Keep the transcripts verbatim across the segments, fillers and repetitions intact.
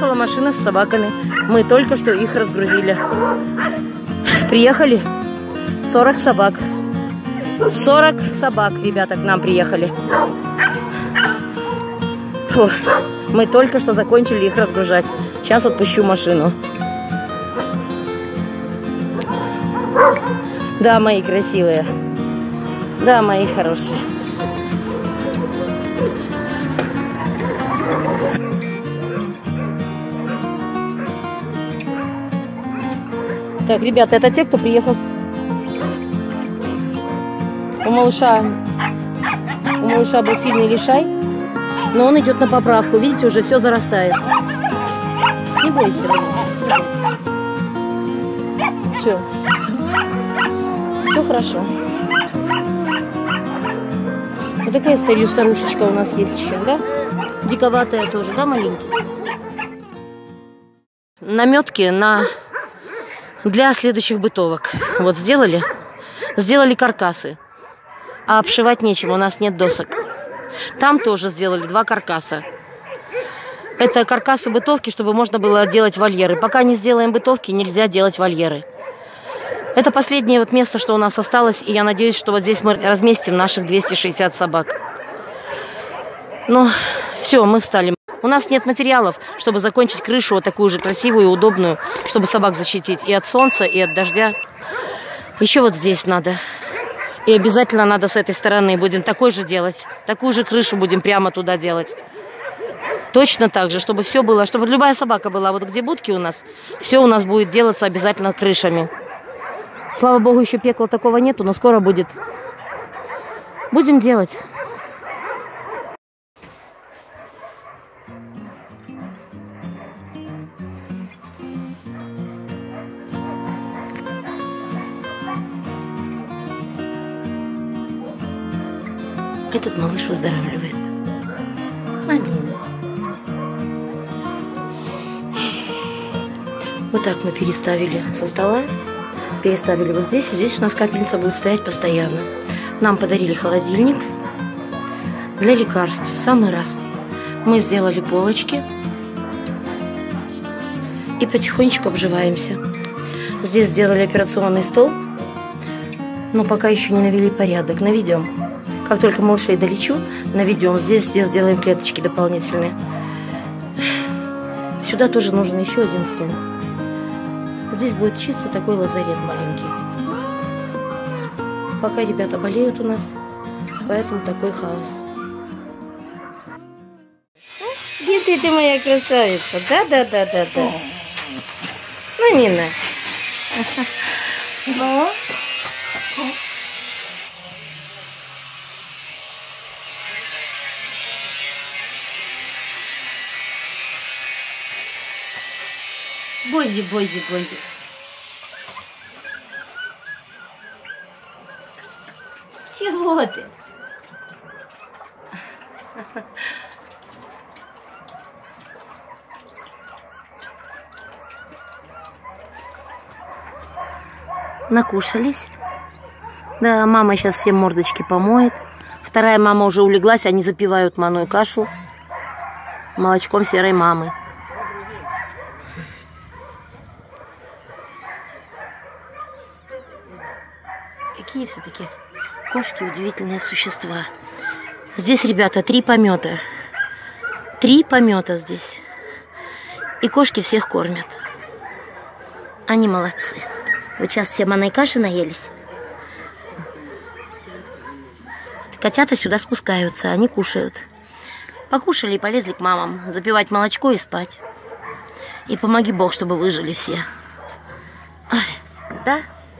Приехала машина с собаками. Мы только что их разгрузили. Приехали сорок собак. сорок собак, ребята, к нам приехали. Фу. Мы только что закончили их разгружать. Сейчас отпущу машину. Да, мои красивые. Да, мои хорошие. Так, ребята, это те, кто приехал. У малыша, у малыша был сильный лишай, но он идет на поправку. Видите, уже все зарастает. Не бойся, все. Все хорошо. Вот такая старью старушечка у нас есть еще, да? Диковатая тоже, да, маленький? Наметки на... для следующих бытовок. Вот сделали. Сделали каркасы. А обшивать нечем, у нас нет досок. Там тоже сделали два каркаса. Это каркасы бытовки, чтобы можно было делать вольеры. Пока не сделаем бытовки, нельзя делать вольеры. Это последнее вот место, что у нас осталось. И я надеюсь, что вот здесь мы разместим наших двести шестьдесят собак. Ну, все, мы встали. У нас нет материалов, чтобы закончить крышу вот такую же красивую и удобную, чтобы собак защитить и от солнца, и от дождя. Еще вот здесь надо. И обязательно надо с этой стороны. Будем такой же делать. Такую же крышу будем прямо туда делать. Точно так же, чтобы все было, чтобы любая собака была. Вот где будки у нас, все у нас будет делаться обязательно крышами. Слава богу, еще пекла такого нету, но скоро будет. Будем делать. Этот малыш выздоравливает. Мамина. Вот так мы переставили со стола. Переставили вот здесь. И здесь у нас капельница будет стоять постоянно. Нам подарили холодильник для лекарств. В самый раз. Мы сделали полочки. И потихонечку обживаемся. Здесь сделали операционный стол. Но пока еще не навели порядок. Наведем. Как только малышей долечу, наведем. Здесь, здесь сделаем клеточки дополнительные. Сюда тоже нужен еще один стол. Здесь будет чисто такой лазарет маленький. Пока ребята болеют у нас, поэтому такой хаос. Где ты, ты моя красавица? Да-да-да-да-да. Мамина. Ну? Бойзи, бойзи, бойзи. Чего ты? Накушались. Да, мама сейчас всем мордочки помоет. Вторая мама уже улеглась, они запивают манную кашу молочком серой мамы. Какие все-таки кошки удивительные существа. Здесь, ребята, три помета. Три помета здесь. И кошки всех кормят. Они молодцы. Вот сейчас все манной каши наелись. Котята сюда спускаются, они кушают. Покушали и полезли к мамам. Запивать молочко и спать. И помоги Бог, чтобы выжили все. Ой, да?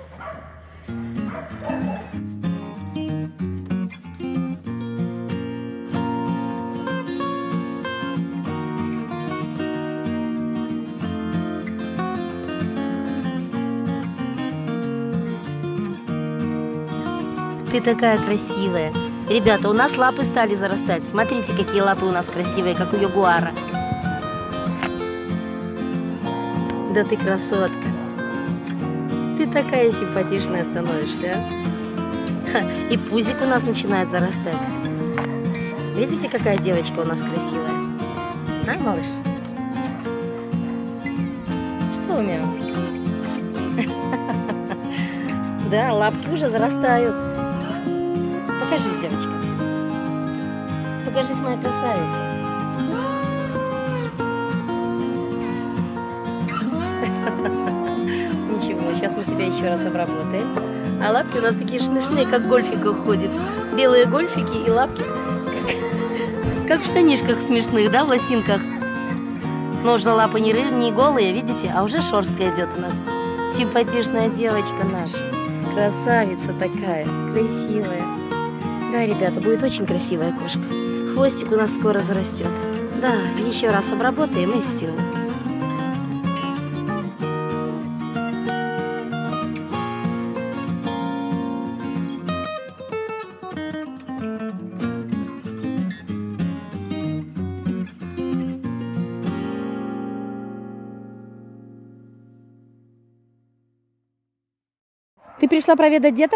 Ты такая красивая. Ребята, у нас лапы стали зарастать. Смотрите, какие лапы у нас красивые, как у ягуара. Да ты красотка. Ты такая симпатичная становишься, а? И пузик у нас начинает зарастать. Видите, какая девочка у нас красивая? А, малыш? доме. Да, лапки уже зарастают. Покажись, девочка. Покажись, моя красавица. Ничего, сейчас мы тебя еще раз обработаем. А лапки у нас такие смешные, как в гольфиках ходят. Белые гольфики и лапки, как, как в штанишках смешных, да, в лосинках. Но уже лапы не, не голые, видите, а уже шерстка идет у нас. Симпатичная девочка наша. Красавица такая, красивая. Да, ребята, будет очень красивая кошка. Хвостик у нас скоро зарастет. Да, еще раз обработаем и все. Ты пришла проведать деток?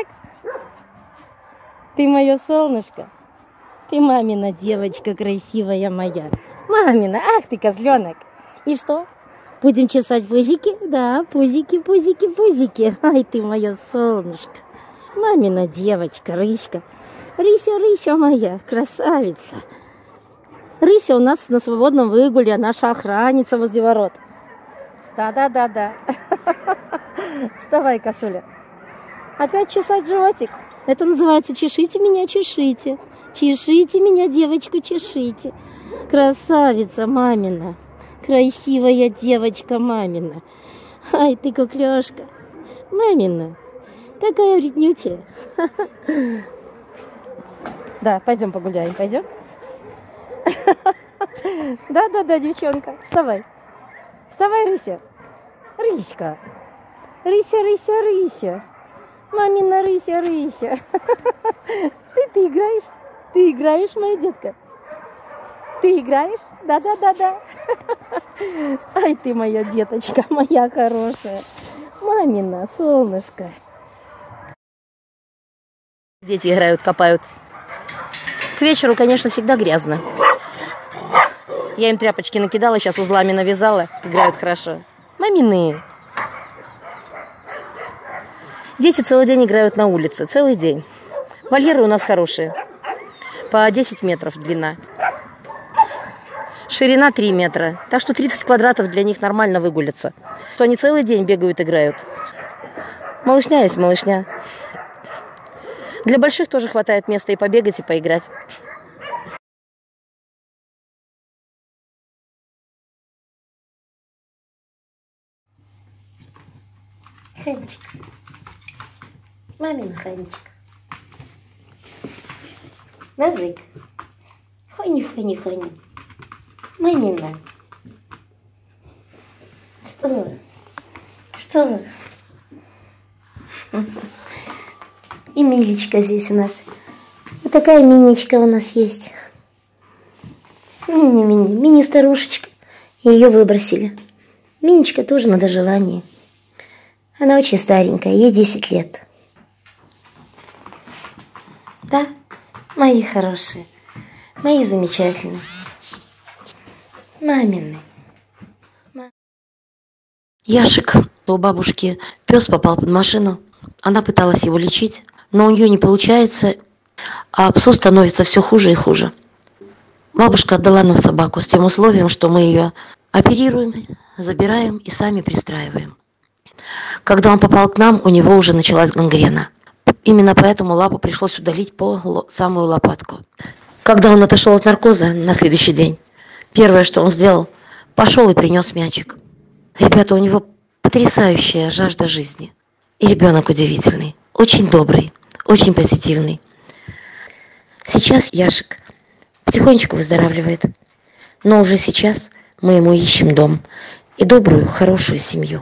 Ты мое солнышко. Ты мамина девочка красивая моя. Мамина, ах ты козленок. И что? Будем чесать пузики? Да, пузики, пузики, пузики. Ай, ты мое солнышко. Мамина девочка, Рыська. Рыся, Рыся моя, красавица. Рыся у нас на свободном выгуле, наша охранница возле ворот. Да-да-да-да. Вставай, косуля. Опять чесать животик. Это называется чешите меня, чешите. Чешите меня, девочку, чешите. Красавица мамина. Красивая девочка мамина. Ай, ты куклёшка. Мамина. Такая вреднютая. Да, пойдем погуляем, пойдем? Да-да-да, девчонка. Вставай. Вставай, Рыся. Рыська. Рыся, Рыся, Рыся. Мамина Рыся, Рыся. Ты, ты играешь? Ты играешь, моя детка? Ты играешь? Да-да-да-да. Ай, ты моя деточка, моя хорошая. Мамина, солнышко. Дети играют, копают. К вечеру, конечно, всегда грязно. Я им тряпочки накидала, сейчас узлами навязала. Играют хорошо. Мамины. Дети целый день играют на улице, целый день. Вольеры у нас хорошие, по десять метров длина. Ширина три метра, так что тридцать квадратов для них нормально выгулятся. То они целый день бегают, играют. Малышня есть малышня. Для больших тоже хватает места и побегать, и поиграть. Хантик. Мамин Хантик. Назык. Хони, хони, хони. Мамина. Что? Что? И Милечка здесь у нас. Вот такая Минечка у нас есть. Мини-мини. Мини-старушечка. Ее выбросили. Минечка тоже на доживании. Она очень старенькая, ей десять лет. Да, мои хорошие, мои замечательные. Мамины. Яшик, у бабушки пес попал под машину. Она пыталась его лечить, но у нее не получается, а псу становится все хуже и хуже. Бабушка отдала нам собаку с тем условием, что мы ее оперируем, забираем и сами пристраиваем. Когда он попал к нам, у него уже началась гангрена. Именно поэтому лапу пришлось удалить по самую лопатку. Когда он отошел от наркоза на следующий день, первое, что он сделал, пошел и принес мячик. Ребята, у него потрясающая жажда жизни. И ребенок удивительный, очень добрый, очень позитивный. Сейчас Яшик потихонечку выздоравливает. Но уже сейчас мы ему ищем дом и добрую, хорошую семью.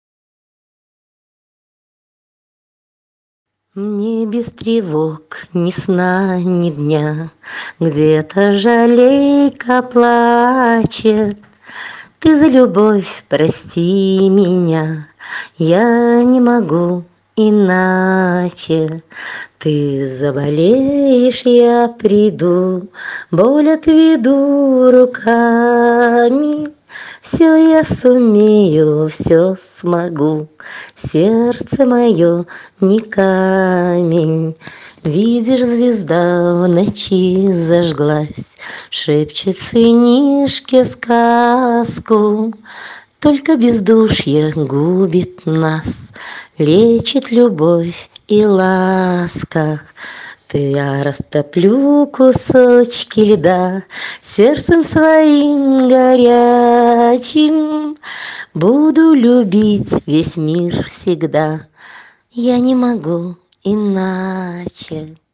Мне без тревог, ни сна, ни дня, где-то жалейка плачет. Ты за любовь прости меня, я не могу иначе. Ты заболеешь, я приду, боль отведу руками. Все я сумею, все смогу. Сердце мое не камень. Видишь, звезда в ночи зажглась, шепчет сынишке сказку. Только бездушье губит нас, лечит любовь и ласка. Ты я растоплю кусочки льда сердцем своим горячим. Буду любить весь мир всегда. Я не могу иначе.